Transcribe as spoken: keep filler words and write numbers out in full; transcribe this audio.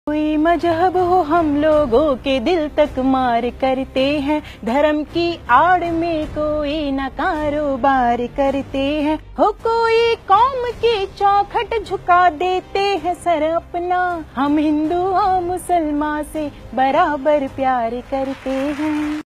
कोई मजहब हो हम लोगों के दिल तक मार करते हैं, धर्म की आड़ में कोई न कारोबार करते हैं। हो कोई कौम की चौखट झुका देते हैं सर अपना, हम हिंदू और मुसलमान से बराबर प्यार करते हैं।